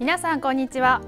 皆さんこんにちは。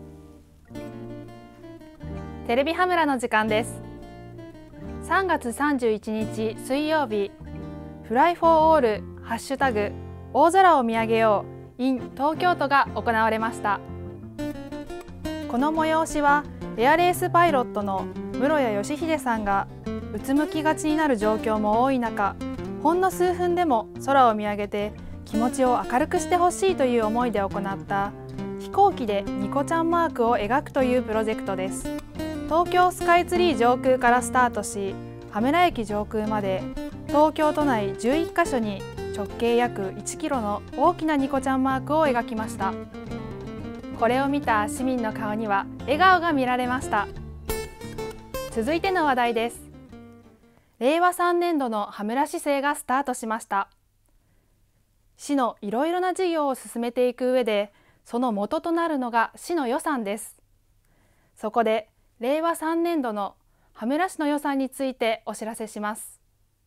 テレビ羽村の時間です。3月31日水曜日、フライフォーオールハッシュタグ大空を見上げよう in 東京都が行われました。この催しはエアレースパイロットの室谷義秀さんがうつむきがちになる状況も多い中、ほんの数分でも空を見上げて気持ちを明るくしてほしいという思いで行った飛行機でニコちゃんマークを描くというプロジェクトです。東京スカイツリー上空からスタートし、羽村駅上空まで東京都内11カ所に直径約1キロの大きなニコちゃんマークを描きました。これを見た市民の顔には笑顔が見られました。続いての話題です。令和3年度の羽村市政がスタートしました。市のいろいろな事業を進めていく上で、その元となるのが市の予算です。そこで令和3年度の羽村市の予算についてお知らせします。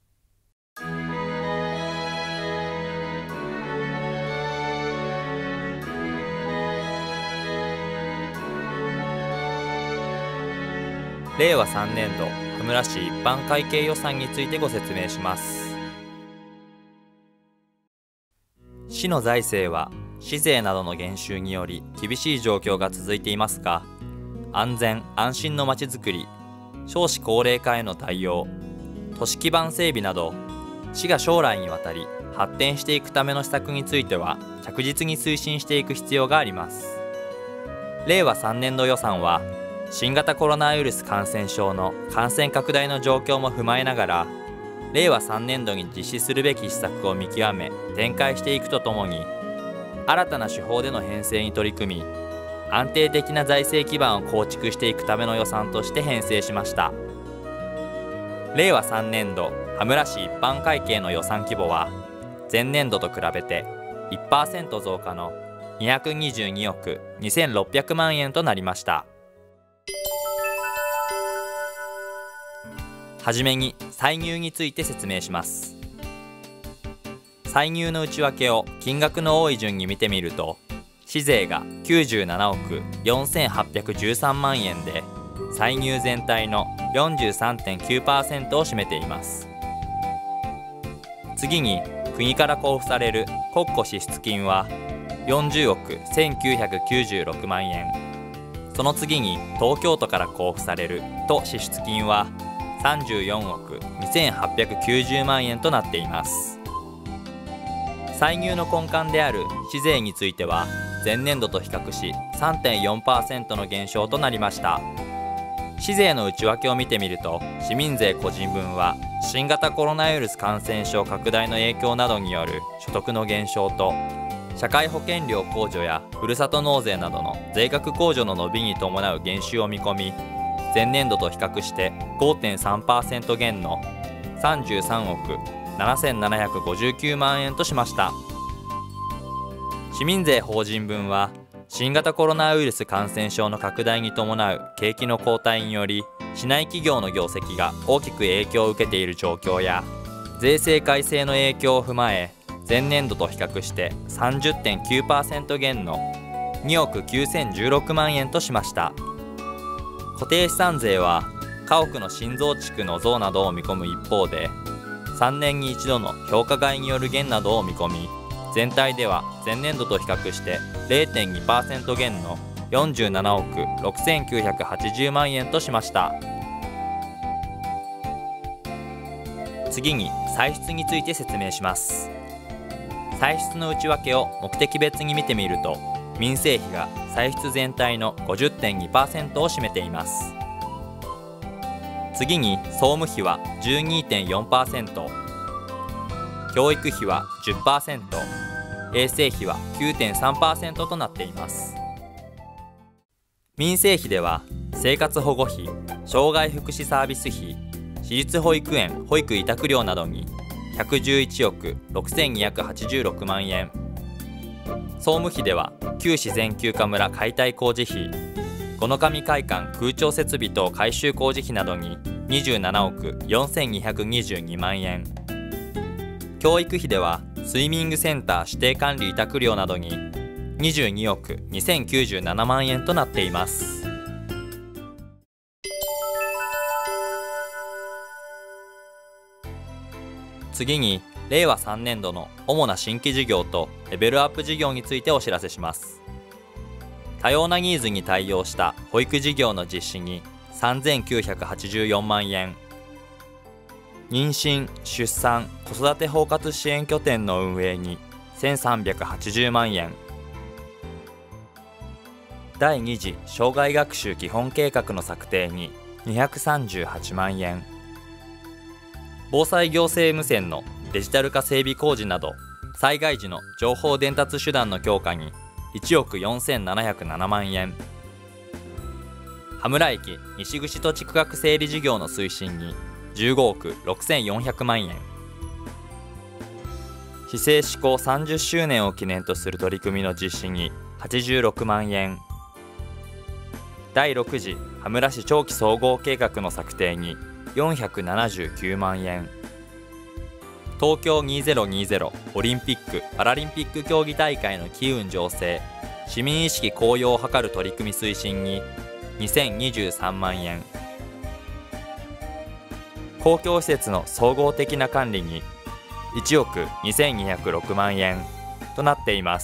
令和3年度羽村市一般会計予算についてご説明します。市の財政は市税などの減収により厳しい状況が続いていますが、安全・安心のまちづくり、少子高齢化への対応、都市基盤整備など、市が将来にわたり発展していくための施策については着実に推進していく必要があります。令和3年度予算は、新型コロナウイルス感染症の感染拡大の状況も踏まえながら、令和3年度に実施するべき施策を見極め展開していくとともに、新たな手法での編成に取り組み、安定的な財政基盤を構築していくための予算として編成しました。令和3年度羽村市一般会計の予算規模は、前年度と比べて 1% 増加の222億2600万円となりました。はじめに歳入について説明します。歳入の内訳を金額の多い順に見てみると、市税が97億4813万円で歳入全体の 43.9% を占めています。次に国から交付される国庫支出金は40億1996万円、その次に東京都から交付される都支出金は34億2890万円となっています。歳入の根幹である市税については、前年度と比較し 3.4% の減少となりました。市税の内訳を見てみると、市民税個人分は新型コロナウイルス感染症拡大の影響などによる所得の減少と、社会保険料控除やふるさと納税などの税額控除の伸びに伴う減収を見込み、前年度と比較して 5.3% 減の33億7759万円としました。市民税法人分は、新型コロナウイルス感染症の拡大に伴う景気の後退により、市内企業の業績が大きく影響を受けている状況や、税制改正の影響を踏まえ、前年度と比較して 30.9% 減の2億9016万円としました。固定資産税は家屋の新増築の増などを見込む一方で、3年に一度の評価外による減などを見込み、全体では前年度と比較して 0.2% 減の47億6980万円としました。次に歳出について説明します。歳出の内訳を目的別に見てみると、民生費が歳出全体の 50.2% を占めています。次に総務費は 12.4%、教育費は 10%、衛生費は 9.3% となっています。民生費では生活保護費、障害福祉サービス費、私立保育園保育委託料などに111億6286万円、総務費では旧自然休暇村解体工事費、五ノ神会館空調設備等改修工事費などに27億4222万円、教育費ではスイミングセンター指定管理委託料などに 22億2097万円となっています。次に令和3年度の主な新規事業とレベルアップ事業についてお知らせします。多様なニーズに対応した保育事業の実施に3984万円、妊娠・出産・子育て包括支援拠点の運営に1380万円、第2次生涯学習基本計画の策定に238万円、防災行政無線のデジタル化整備工事など災害時の情報伝達手段の強化に1億4707万円、羽村駅西串土地区画整理事業の推進に15億6400万円、市政施行30周年を記念とする取り組みの実施に86万円、第6次羽村市長期総合計画の策定に479万円、東京2020オリンピック・パラリンピック競技大会の機運醸成、市民意識高揚を図る取り組み推進に2023万円、公共施設の総合的な管理に1億2206万円となっています。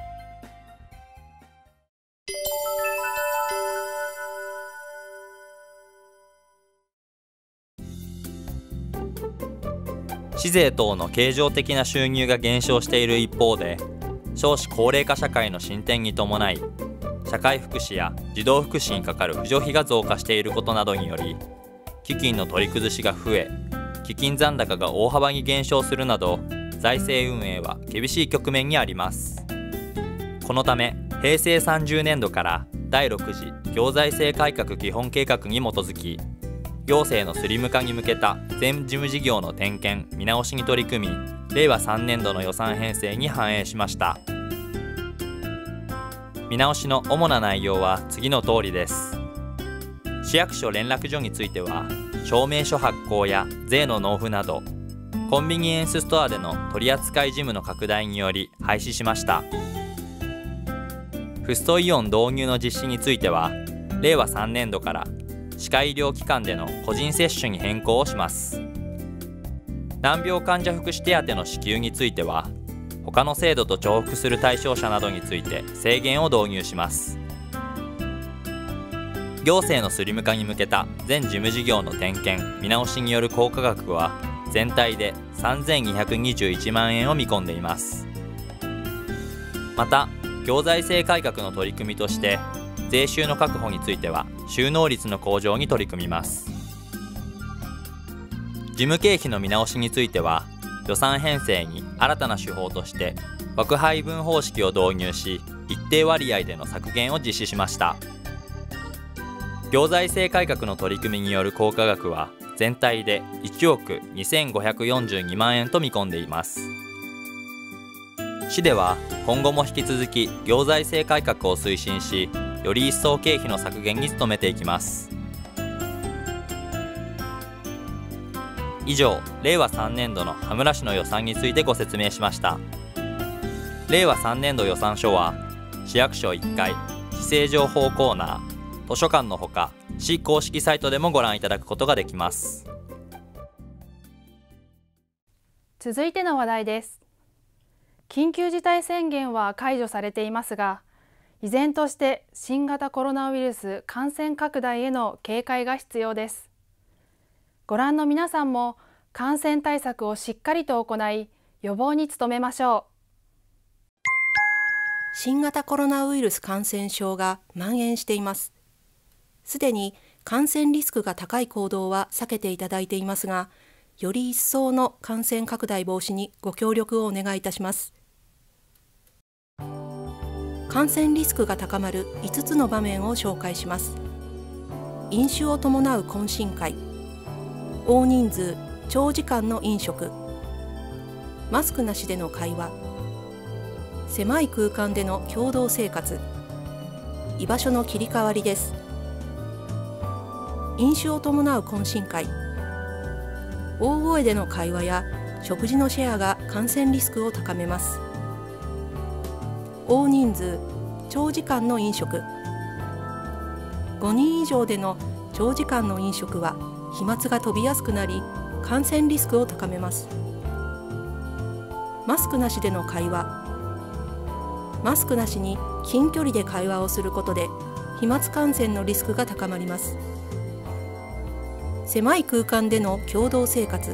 市税等の経常的な収入が減少している一方で、少子高齢化社会の進展に伴い、社会福祉や児童福祉にかかる扶助費が増加していることなどにより、基金の取り崩しが増え、基金残高が大幅に減少するなど、財政運営は厳しい局面にあります。このため、平成30年度から第6次行財政改革基本計画に基づき、行政のスリム化に向けた全事務事業の点検・見直しに取り組み、令和3年度の予算編成に反映しました。見直しの主な内容は次の通りです。市役所連絡所については、証明書発行や税の納付など、コンビニエンスストアでの取扱事務の拡大により廃止しました。フッ素イオン導入の実施については、令和3年度から歯科医療機関での個人接種に変更をします。難病患者福祉手当の支給については、他の制度と重複する対象者などについて制限を導入します。行政のスリム化に向けた全事務事業の点検・見直しによる効果額は全体で3221万円を見込んでいます。また、行財政改革の取り組みとして、税収の確保については収納率の向上に取り組みます。事務経費の見直しについては、予算編成に新たな手法として枠配分方式を導入し、一定割合での削減を実施しました。行財政改革の取り組みによる効果額は全体で1億2542万円と見込んでいます。市では今後も引き続き行財政改革を推進し、より一層経費の削減に努めていきます。以上、令和3年度の羽村市の予算についてご説明しました。令和3年度予算書は、市役所1階、市政情報コーナー、図書館のほか、市公式サイトでもご覧いただくことができます。 続いての話題です。緊急事態宣言は解除されていますが、依然として新型コロナウイルス感染拡大への警戒が必要です。ご覧の皆さんも感染対策をしっかりと行い、予防に努めましょう。 新型コロナウイルス感染症が蔓延しています。すでに感染リスクが高い行動は避けていただいていますが、より一層の感染拡大防止にご協力をお願いいたします。感染リスクが高まる5つの場面を紹介します。飲酒を伴う懇親会、大人数・長時間の飲食、マスクなしでの会話、狭い空間での共同生活、居場所の切り替わりです。飲酒を伴う懇親会、大声での会話や食事のシェアが感染リスクを高めます。 大人数長時間の飲食。5人以上での長時間の飲食は飛沫が飛びやすくなり、感染リスクを高めます。マスクなしでの会話。マスクなしに近距離で会話をすることで飛沫感染のリスクが高まります。狭い空間での共同生活。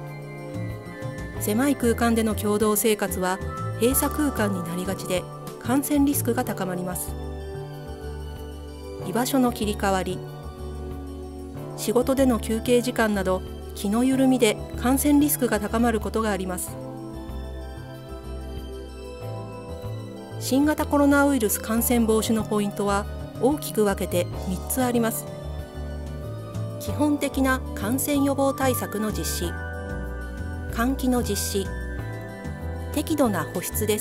狭い空間での共同生活は閉鎖空間になりがちで感染リスクが高まります。居場所の切り替わり。仕事での休憩時間など気の緩みで感染リスクが高まることがあります。新型コロナウイルス感染防止のポイントは大きく分けて3つあります。基本的な感染予防対策の実施、換気の実施、適度な保湿です。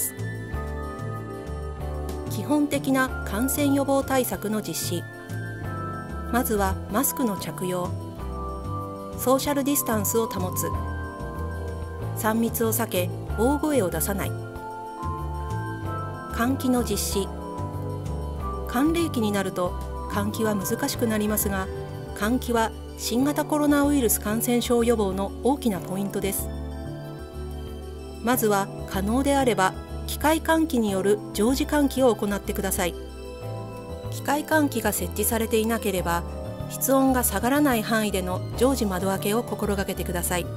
基本的な感染予防対策の実施。まずはマスクの着用、ソーシャルディスタンスを保つ、3密を避け大声を出さない。換気の実施。寒冷期になると換気は難しくなりますが、換気は新型コロナウイルス感染症予防の大きなポイントです。まずは可能であれば機械換気による常時換気を行ってください。機械換気が設置されていなければ室温が下がらない範囲での常時窓開けを心がけてください。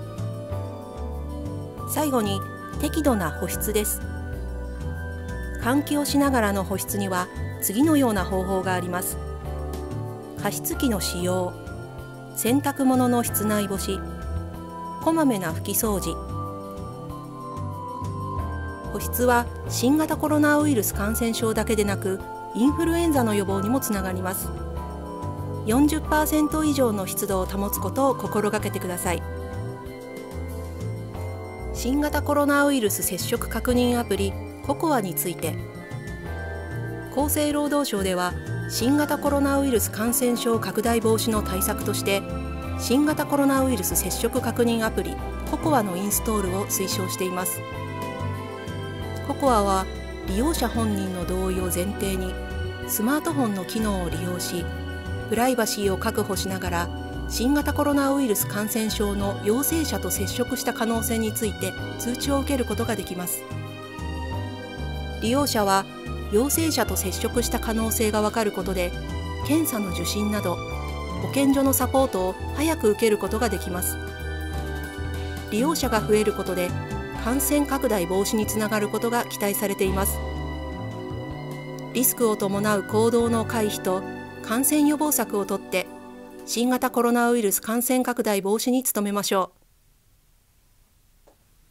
最後に適度な保湿です。換気をしながらの保湿には次のような方法があります。加湿器の使用、洗濯物の室内干し、こまめな拭き掃除。保湿は新型コロナウイルス感染症だけでなくインフルエンザの予防にもつながります。40% 以上の湿度を保つことを心がけてください。新型コロナウイルス接触確認アプリCOCOAについて、厚生労働省では新型コロナウイルス感染症拡大防止の対策として新型コロナウイルス接触確認アプリCOCOAのインストールを推奨しています。COCOAは利用者本人の同意を前提にスマートフォンの機能を利用し、プライバシーを確保しながら新型コロナウイルス感染症の陽性者と接触した可能性について通知を受けることができます。利用者は陽性者と接触した可能性が分かることで検査の受診など保健所のサポートを早く受けることができます。利用者が増えることで感染拡大防止につながることが期待されています。リスクを伴う行動の回避と感染予防策をとって新型コロナウイルス感染拡大防止に努めましょう。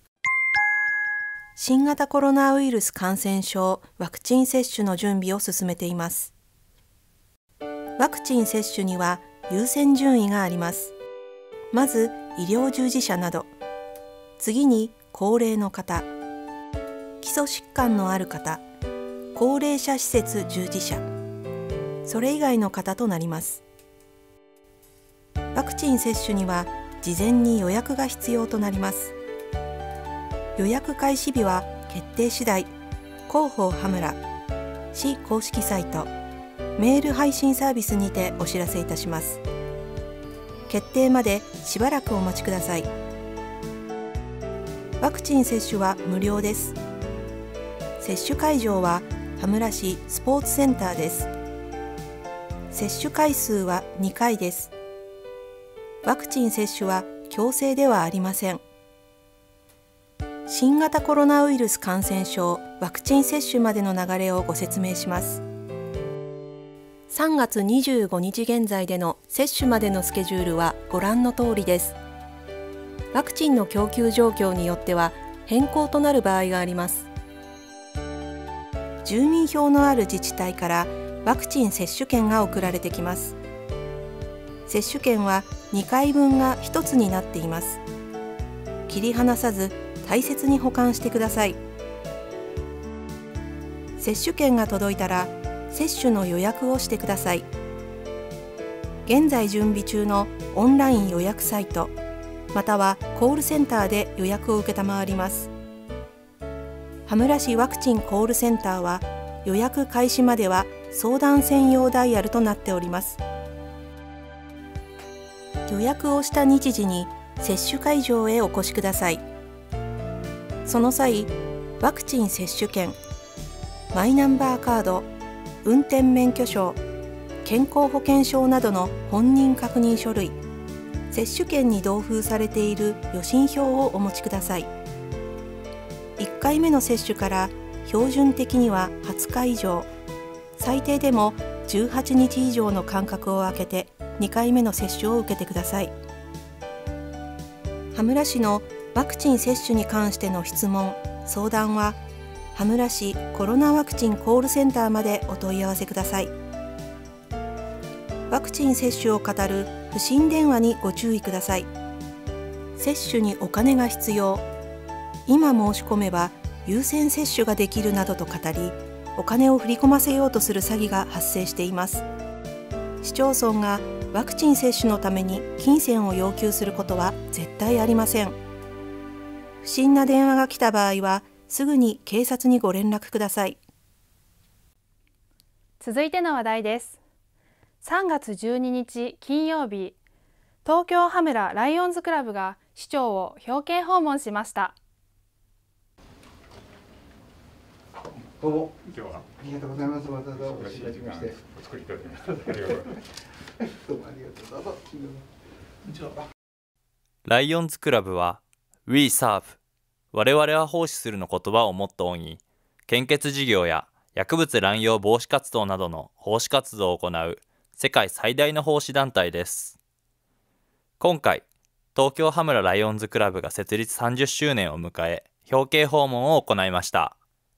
新型コロナウイルス感染症ワクチン接種の準備を進めています。ワクチン接種には優先順位があります。まず医療従事者など、次に高齢の方、基礎疾患のある方、高齢者施設従事者、それ以外の方となります。ワクチン接種には事前に予約が必要となります。予約開始日は決定次第、広報羽村市公式サイト、メール配信サービスにてお知らせいたします。決定までしばらくお待ちください。ワクチン接種は無料です。接種会場は羽村市スポーツセンターです。接種回数は2回です。ワクチン接種は強制ではありません。新型コロナウイルス感染症ワクチン接種までの流れをご説明します。3月25日現在での接種までのスケジュールはご覧の通りです。ワクチンの供給状況によっては変更となる場合があります。住民票のある自治体からワクチン接種券が送られてきます。接種券は2回分が1つになっています。切り離さず大切に保管してください。接種券が届いたら接種の予約をしてください。現在準備中のオンライン予約サイトまたはコールセンターで予約を承ります。 羽村市ワクチンコールセンターは予約開始までは相談専用ダイヤルとなっております。予約をした日時に接種会場へお越しください。その際、ワクチン接種券、マイナンバーカード、運転免許証、健康保険証などの本人確認書類、接種券に同封されている予診票をお持ちください。1回目の接種から標準的には20日以上、最低でも18日以上の間隔を空けて2回目の接種を受けてください。羽村市のワクチン接種に関しての質問・相談は羽村市コロナワクチンコールセンターまでお問い合わせください。ワクチン接種を語る不審電話にご注意ください。接種にお金が必要、今申し込めば優先接種ができるなどと語り、お金を振り込ませようとする詐欺が発生しています。市町村がワクチン接種のために金銭を要求することは絶対ありません。不審な電話が来た場合はすぐに警察にご連絡ください。 続いての話題です。3月12日金曜日、東京羽村ライオンズクラブが市長を表敬訪問しました。 どうも今日はありがとうございます。またどうもお時間お作りいただきました。ありがとうございます。どうもありがとう。どうぞ。こんにちは。 ライオンズクラブは We Serve 我々は奉仕するの言葉をモットーに、献血事業や薬物乱用防止活動などの奉仕活動を行う世界最大の奉仕団体です。今回、東京羽村ライオンズクラブが設立30周年を迎え、表敬訪問を行いました。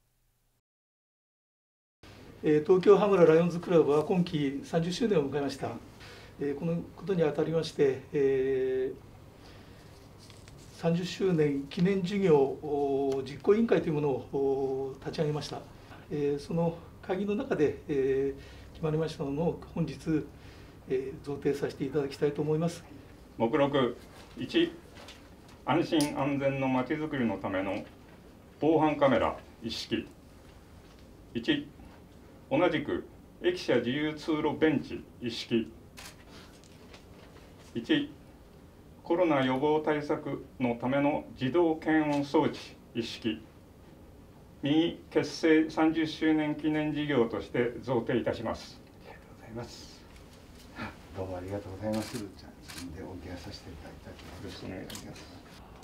東京羽村ライオンズクラブは今期30周年を迎えました。このことにあたりまして、30周年記念事業実行委員会というものを立ち上げました。その会議の中で決まりましたのを本日贈呈させていただきたいと思います。 目録1、安心安全のまちづくりのための防犯カメラ一式。1、同じく駅舎自由通路ベンチ一式。1、コロナ予防対策のための自動検温装置一式。右結成30周年記念事業として贈呈いたします。ありがとうございます。どうもありがとうございます。じゃあでお受けさせていただきたいと思います。よろしくお願いします。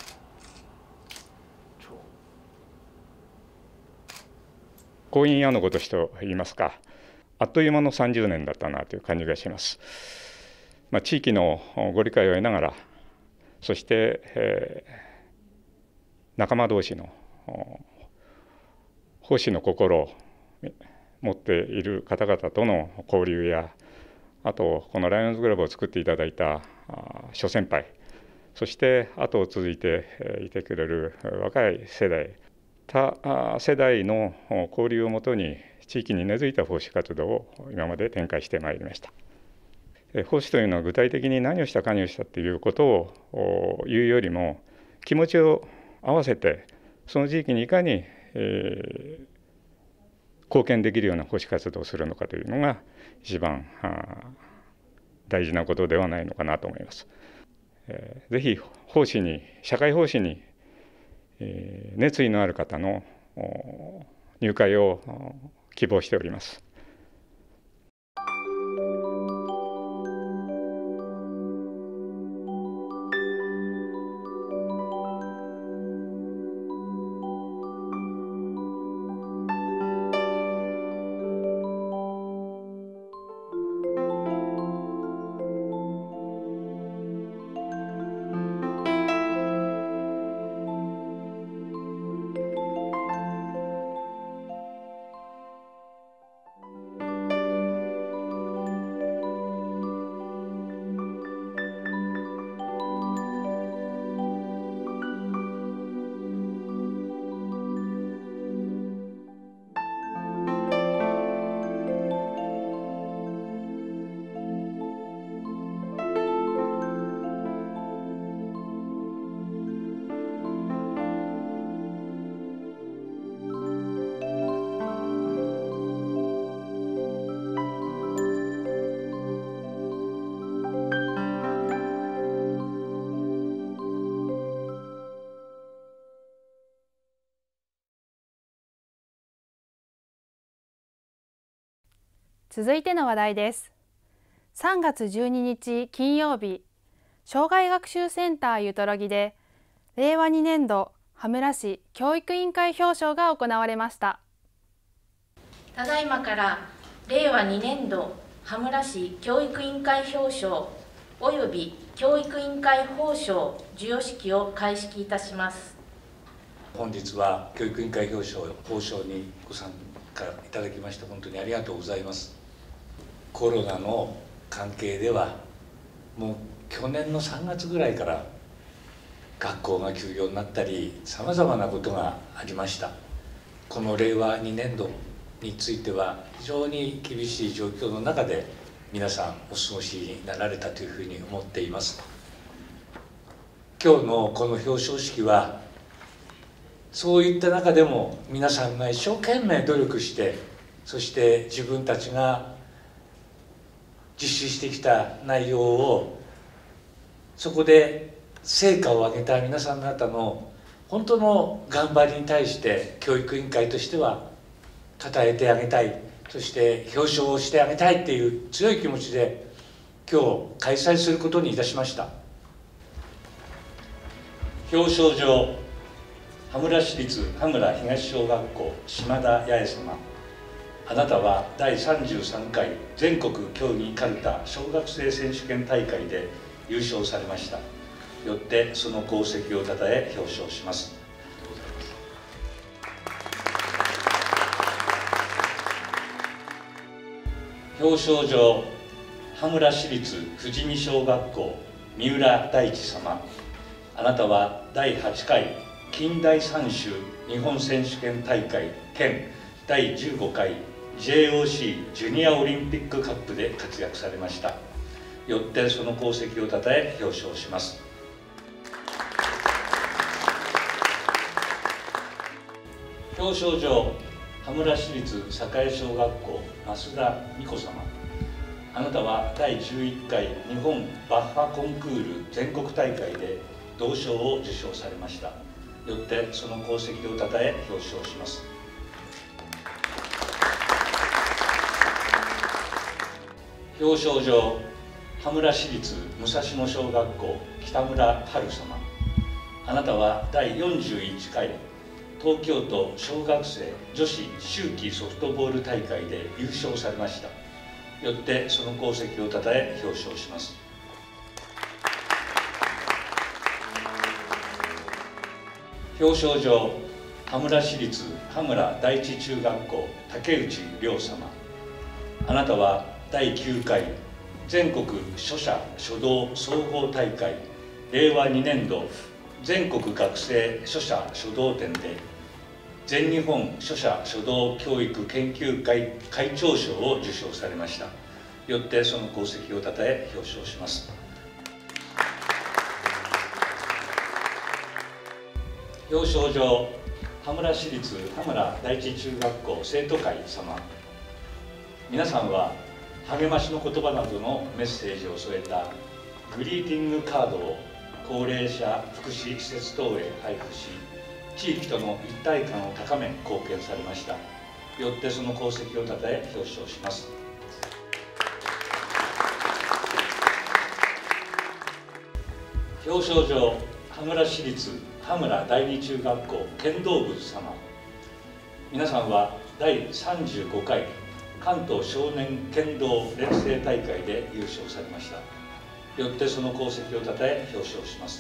婚姻屋のごとしといいますか、あっという間の30年だったなという感じがします。地域のご理解を得ながら、そして、仲間同士の奉仕の心を持っている方々との交流や、あとこのライオンズクラブを作っていただいた諸先輩、そして後を続いていてくれる若い世代、他世代の交流をもとに地域に根付いた奉仕活動を今まで展開してまいりました。奉仕というのは具体的に何をしたかにをしたということを言うよりも、気持ちを合わせてその地域にいかに貢献できるような奉仕活動をするのかというのが一番大事なことではないのかなと思います。ぜひ奉仕に、社会奉仕に熱意のある方の入会を希望しております。 続いての話題です。3月12日金曜日、障害学習センターゆとろぎで、令和2年度羽村市教育委員会表彰が行われました。 ただいまから令和2年度羽村市教育委員会表彰および教育委員会褒章授与式を開式いたします。 本日は教育委員会表彰褒章にご参加いただきまして本当にありがとうございます。コロナの関係ではもう去年の3月ぐらいから学校が休業になったりさまざまなことがありました。この令和2年度については非常に厳しい状況の中で皆さんお過ごしになられたというふうに思っています。今日のこの表彰式はそういった中でも皆さんが一生懸命努力して、そして自分たちが実施してきた内容をそこで成果を上げた皆さん方の本当の頑張りに対して教育委員会としては称えてあげたい、そして表彰をしてあげたいっていう強い気持ちで今日開催することにいたしました。表彰状、羽村市立羽村東小学校島田八重様、あなたは第33回全国競技かるた小学生選手権大会で優勝されました。よってその功績をたたえ表彰します。表彰状、羽村市立富士見小学校三浦大地様、あなたは第8回近代三種日本選手権大会兼第15回 JOC ジュニアオリンピックカップで活躍されました。よってその功績をたたえ表彰します。表彰状、羽村市立栄小学校増田美子様、あなたは第11回日本バッハコンクール全国大会で銅賞を受賞されました。よってその功績をたたえ表彰します。表彰状、羽村市立武蔵野小学校北村春様、あなたは第41回東京都小学生女子秋季ソフトボール大会で優勝されました。よってその功績をたたえ表彰します。表彰状、羽村市立羽村第一中学校竹内涼様、あなたは第9回全国書写書道総合大会令和2年度全国学生書写書道展で全日本書写書道教育研究会会長賞を受賞されました。よってその功績をたたえ表彰します。表彰状、羽村市立羽村第一中学校生徒会様、皆さんは励ましの言葉などのメッセージを添えたグリーティングカードを高齢者福祉施設等へ配布し、地域との一体感を高め貢献されました。よってその功績をたたえ表彰します。表彰状、羽村市立羽村第二中学校剣道部様、皆さんは第35回関東少年剣道連成大会で優勝されました。よってその功績をたたえ表彰します。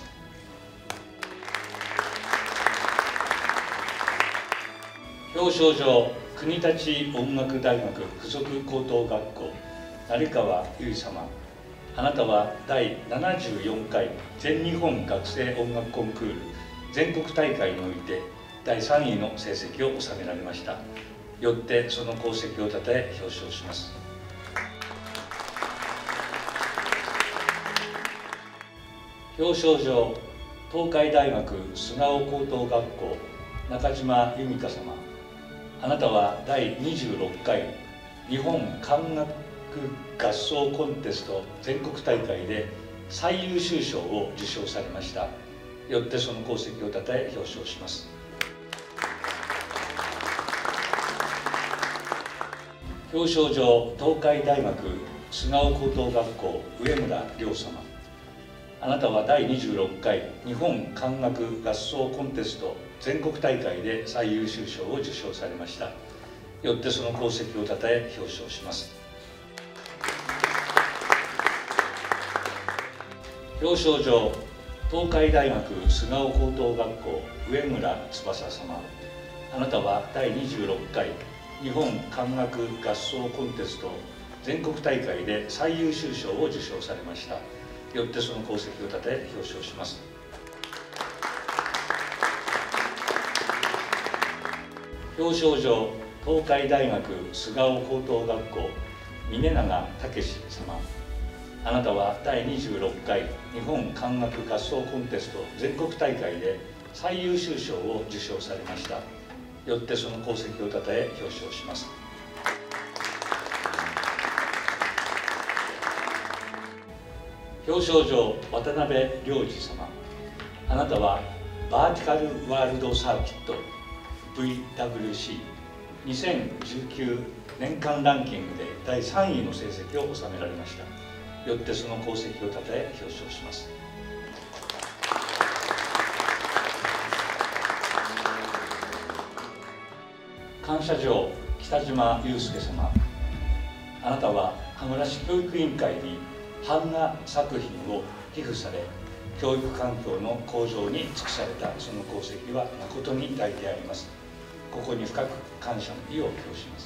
表彰状、国立音楽大学附属高等学校成川由衣様、あなたは第74回全日本学生音楽コンクール全国大会において第3位の成績を収められました。よってその功績をたたえ表彰します。表彰状、東海大学菅生高等学校中島由美香様、あなたは第26回日本管楽合奏コンテスト全国大会で最優秀賞を受賞されました。よってその功績をたたえ表彰します。 表彰状、東海大学菅生高等学校上村亮様。あなたは第26回日本管楽合奏コンテスト全国大会で最優秀賞を受賞されました。よってその功績をたたえ表彰します。表彰状、東海大学菅生高等学校上村翼様。あなたは第26回日本管楽合奏コンテスト全国大会で最優秀賞を受賞されました。よってその功績をたたえ表彰します。表彰状、東海大学菅生高等学校峯永武様。あなたは第26回日本管楽合奏コンテスト全国大会で最優秀賞を受賞されました。よってその功績をたたえ表彰します。表彰状、渡辺良二様。あなたはバーティカルワールドサーキット VWC2019 年間ランキングで第3位の成績を収められました。よってその功績をたたえ表彰します。感謝状、北島祐介様。あなたは羽村市教育委員会に版画作品を寄付され、教育環境の向上に尽くされたその功績は誠に大であります。ここに深く感謝の意を表します。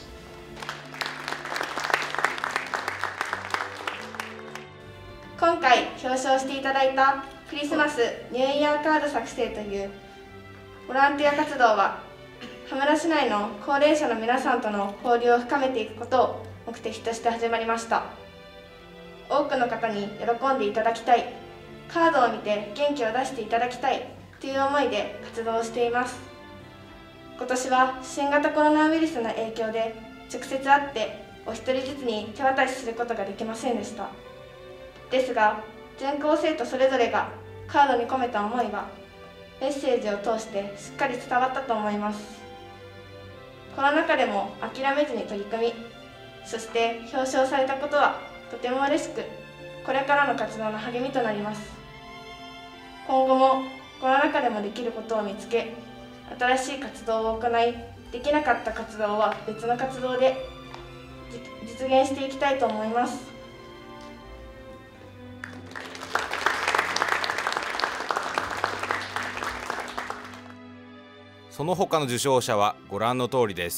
今回表彰していただいたクリスマス・ニューイヤーカード作成というボランティア活動は、羽村市内の高齢者の皆さんとの交流を深めていくことを目的として始まりました。多くの方に喜んでいただきたい、カードを見て元気を出していただきたいという思いで活動をしています。今年は新型コロナウイルスの影響で直接会ってお一人ずつに手渡しすることができませんでした。ですが、全校生徒それぞれがカードに込めた思いはメッセージを通してしっかり伝わったと思います。コロナ禍でも諦めずに取り組み、そして表彰されたことはとても嬉しく、これからの活動の励みとなります。今後もコロナ禍でもできることを見つけ、新しい活動を行い、できなかった活動は別の活動で実現していきたいと思います。 その他の受賞者はご覧の通りです。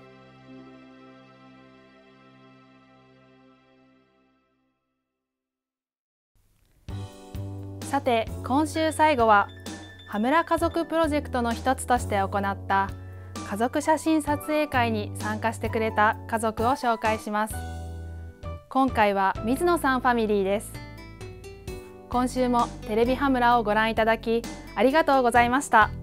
さて、今週最後は羽村家族プロジェクトの一つとして行った家族写真撮影会に参加してくれた家族を紹介します。今回は水野さんファミリーです。今週もテレビ羽村をご覧いただきありがとうございました。